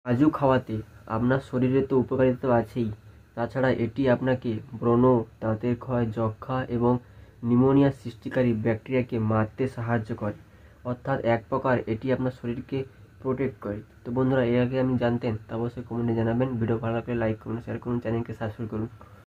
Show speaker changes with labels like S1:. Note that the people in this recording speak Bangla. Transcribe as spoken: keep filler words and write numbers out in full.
S1: কাজু খাওয়াতে আপনার শরীরে তো উপকারিতা তো আছেই, তাছাড়া এটি আপনাকে ব্রণ, দাঁতের ক্ষয়, যক্ষ্মা এবং নিউমোনিয়া সৃষ্টিকারী ব্যাকটেরিয়াকে মারতে সাহায্য করে। অর্থাৎ এক প্রকার এটি আপনার শরীরকে প্রোটেক্ট করে। তো বন্ধুরা, এর আগে আপনি জানতেন? তা অবশ্যই কমেন্টে জানাবেন। ভিডিও ভালো লাগলে লাইক করুন, শেয়ার করুন, চ্যানেলকে সাবস্ক্রাইব করুন।